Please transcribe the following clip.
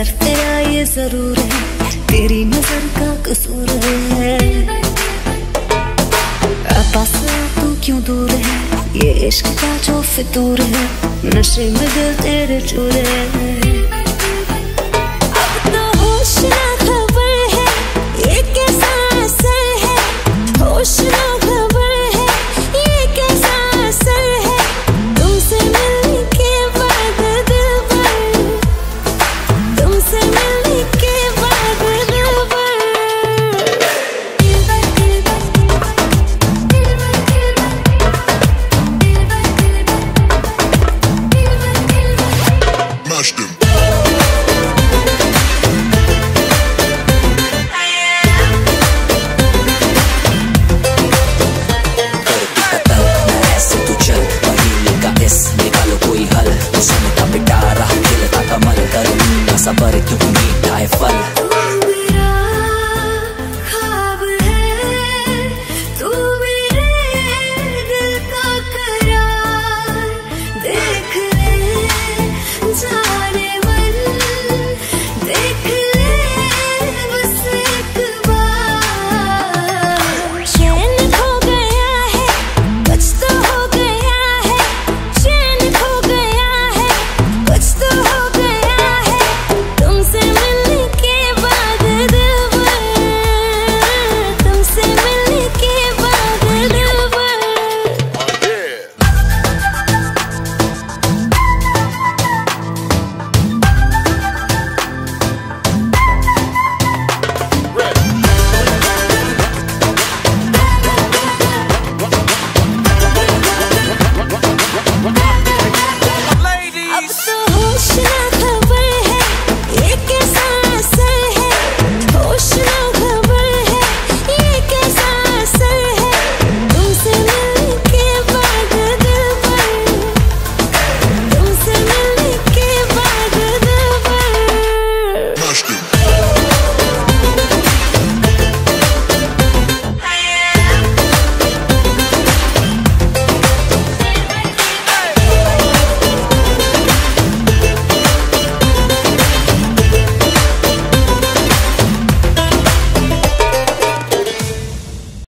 असर तेरा ये जरूर है, तेरी नजर का कसूर है। पास तू क्यों दूर है, ये इश्क का जो फितूर है, नशे में दिल तेरे चूर है। अब तो होश ना खबर है, ये कैसा असर है, होश ना